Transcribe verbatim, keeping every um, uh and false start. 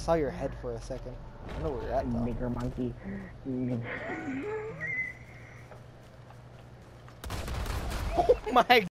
saw your head for a second. I don't know where you're at though. Nigger monkey. Oh my